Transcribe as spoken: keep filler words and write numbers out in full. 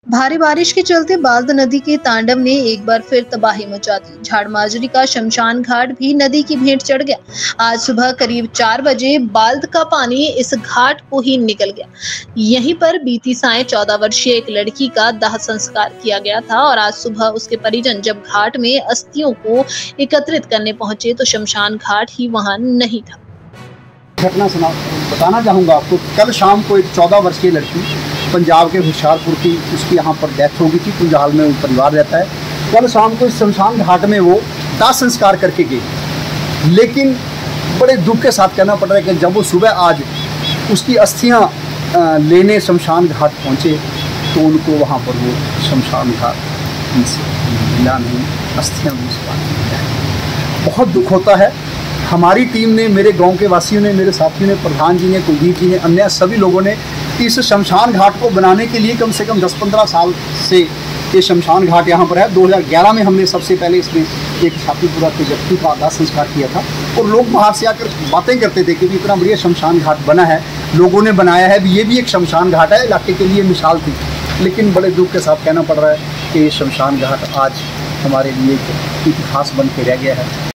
भारी बारिश के चलते बाल्द नदी के तांडव ने एक बार फिर तबाही मचा दी। झाड़माजरी का शमशान घाट भी नदी की भेंट चढ़ गया। आज सुबह करीब चार बजे बाल्द का पानी इस घाट को ही निकल गया। यहीं पर बीती सायं चौदह वर्षीय एक लड़की का दाह संस्कार किया गया था और आज सुबह उसके परिजन जब घाट में अस्थियों को एकत्रित करने पहुंचे तो शमशान घाट ही वहां नहीं था। घटना सुना बताना चाहूँगा आपको। कल शाम को एक चौदह वर्षीय लड़की पंजाब के होशियारपुर की, उसकी यहाँ पर डेथ हो गई थी। पुंजाल में वो परिवार रहता है। कल शाम को इस शमशान घाट में वो दाह संस्कार करके गई, लेकिन बड़े दुख के साथ कहना पड़ रहा है कि जब वो सुबह आज उसकी अस्थियाँ लेने शमशान घाट पहुँचे तो उनको वहाँ पर वो शमशान घाट मिला नहीं, अस्थियाँ भी उस पार। बहुत दुख होता है। हमारी टीम ने, मेरे गांव के वासियों ने, मेरे साथियों ने, प्रधान जी ने, कुलदीप जी ने, अन्य सभी लोगों ने इस शमशान घाट को बनाने के लिए कम से कम दस पंद्रह साल से ये शमशान घाट यहाँ पर है। दो हज़ार ग्यारह में हमने सबसे पहले इसमें एक छातीपुरा के व्यक्ति का दाह संस्कार किया था और लोग बाहर से आकर बातें करते थे कि इतना बढ़िया शमशान घाट बना है, लोगों ने बनाया है, ये भी एक शमशान घाट है। इलाके के लिए मिसाल थी, लेकिन बड़े दुख के साथ कहना पड़ रहा है कि ये शमशान घाट आज हमारे लिए एक इतिहास बन के रह गया है।